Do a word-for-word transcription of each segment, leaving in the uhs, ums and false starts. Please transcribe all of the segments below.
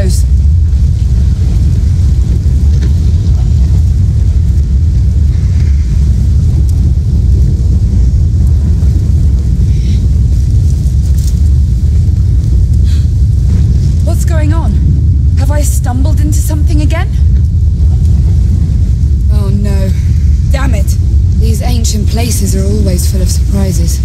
goes. What's going on? Have I stumbled into something again? Oh no. Damn it! These ancient places are always full of surprises.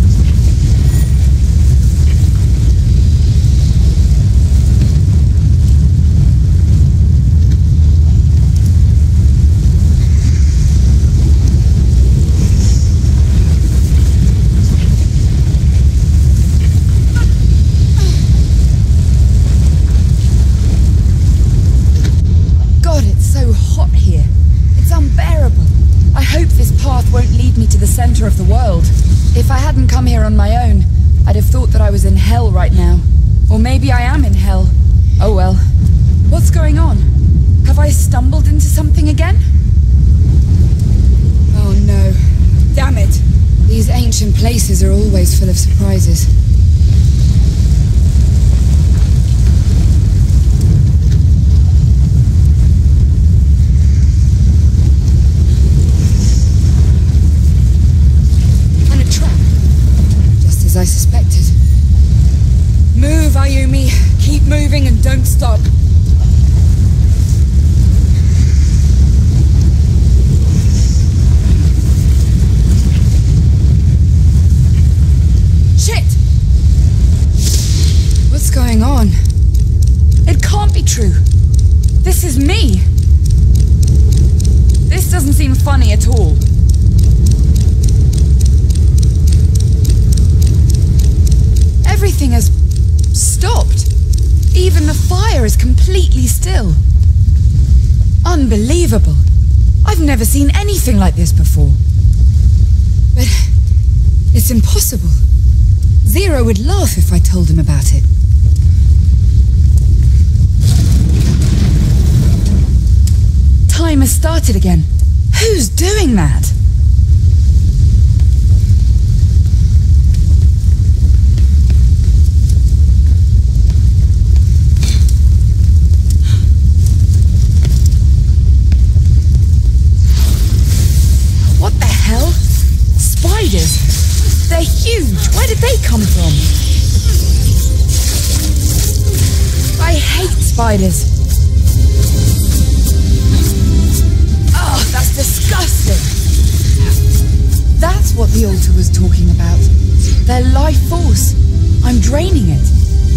Center of the world. If I hadn't come here on my own, I'd have thought that I was in hell right now. Or maybe I am in hell. Oh well. What's going on? Have I stumbled into something again? Oh no. Damn it. These ancient places are always full of surprises. I suspected. Move, Ayumi. Keep moving and don't stop. Shit! What's going on? It can't be true. This is me. This doesn't seem funny at all. Everything has stopped. Even the fire is completely still. Unbelievable. I've never seen anything like this before. But it's impossible. Zero would laugh if I told him about it. Time has started again. Who's doing that? Spiders! They're huge! Where did they come from? I hate spiders! Oh, that's disgusting! That's what the altar was talking about. Their life force. I'm draining it.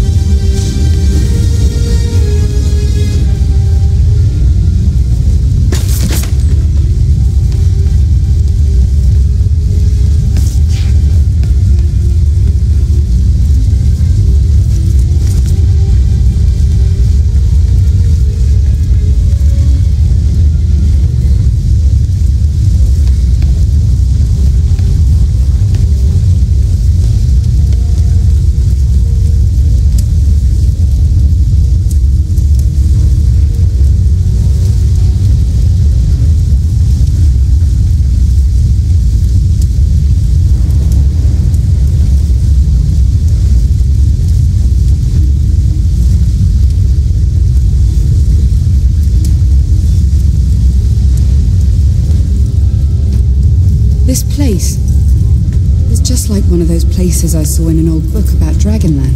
This place is just like one of those places I saw in an old book about Dragonland.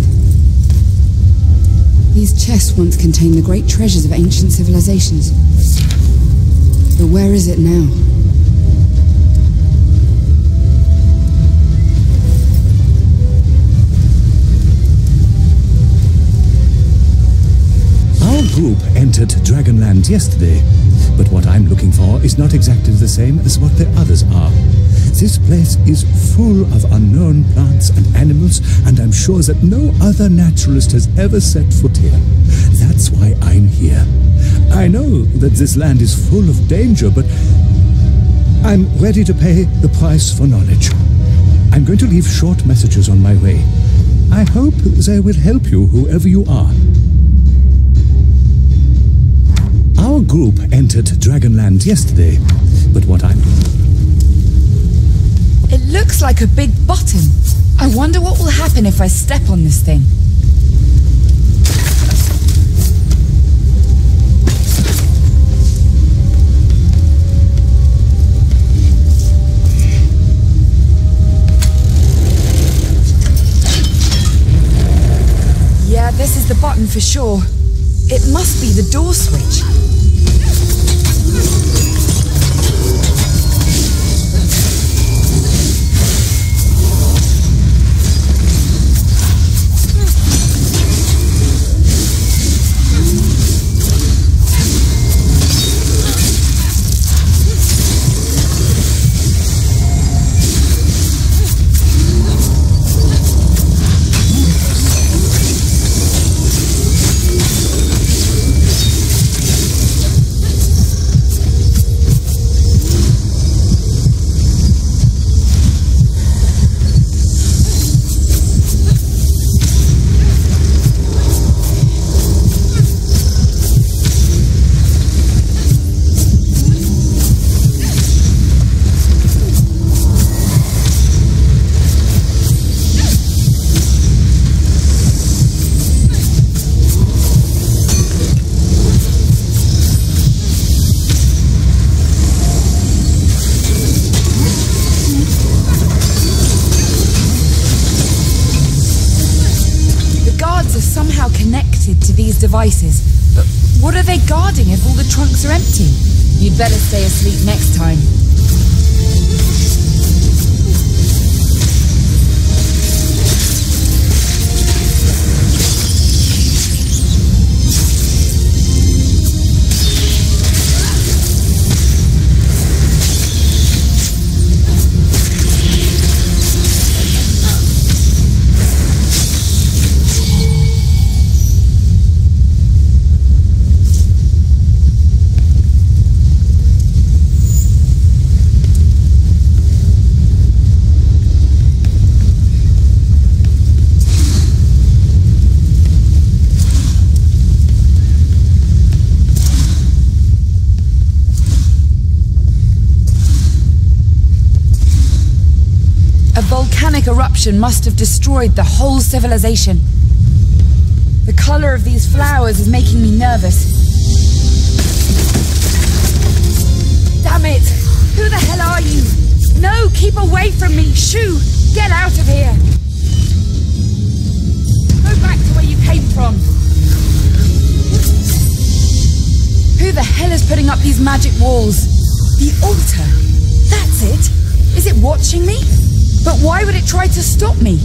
These chests once contained the great treasures of ancient civilizations. But where is it now? Our group entered Dragonland yesterday, but what I'm looking for is not exactly the same as what the others are. This place is full of unknown plants and animals, and I'm sure that no other naturalist has ever set foot here. That's why I'm here. I know that this land is full of danger, but I'm ready to pay the price for knowledge. I'm going to leave short messages on my way. I hope they will help you, whoever you are. Our group entered Dragonland yesterday, but what I'm... It looks like a big button. I wonder what will happen if I step on this thing. that this is the button for sure. It must be the door switch. To these devices, but what are they guarding if all the trunks are empty? You'd better stay asleep next time. Volcanic eruption must have destroyed the whole civilization. The color of these flowers is making me nervous. Damn it! Who the hell are you? No, keep away from me! Shoo! Get out of here! Go back to where you came from! Who the hell is putting up these magic walls? The altar! That's it! Is it watching me? But why would it try to stop me?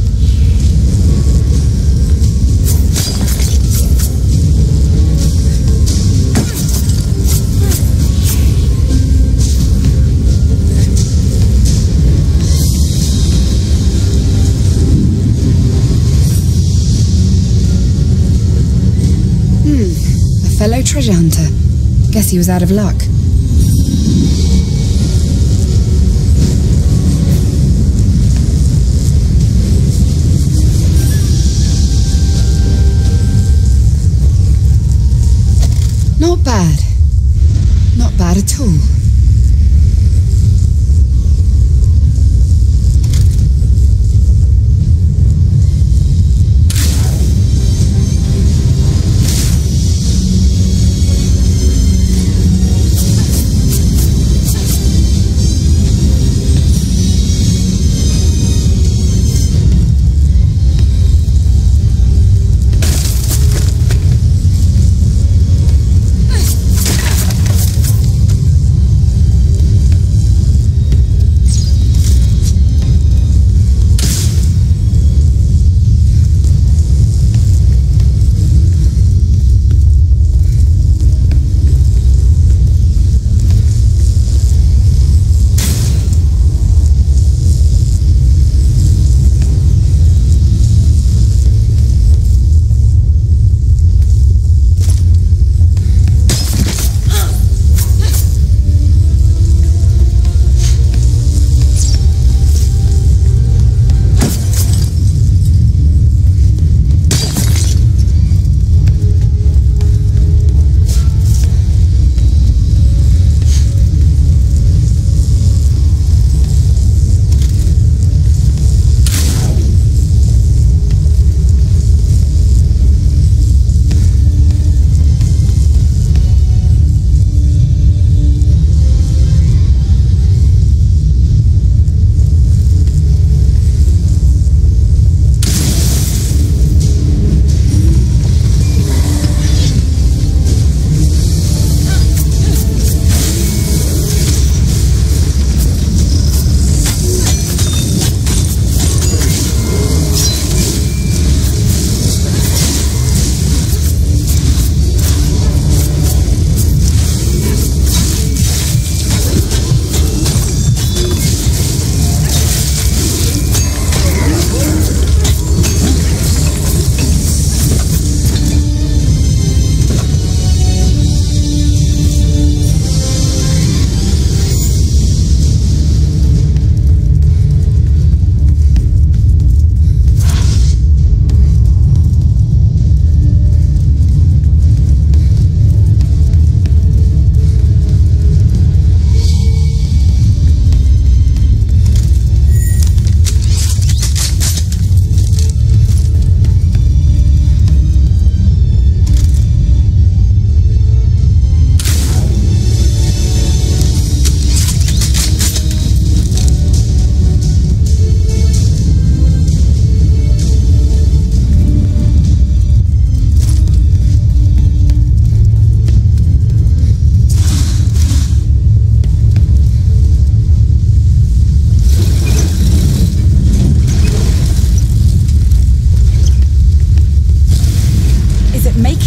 Hmm, a fellow treasure hunter. Guess he was out of luck. Not bad. Not bad at all.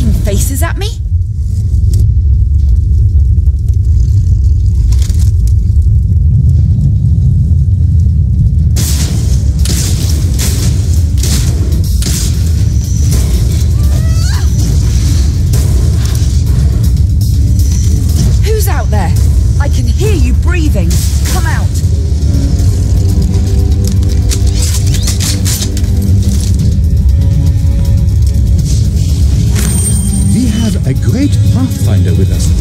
making faces at me? Who's out there? I can hear you breathing. Come out. We have a great pathfinder with us.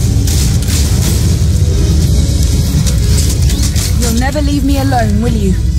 Never leave me alone, will you?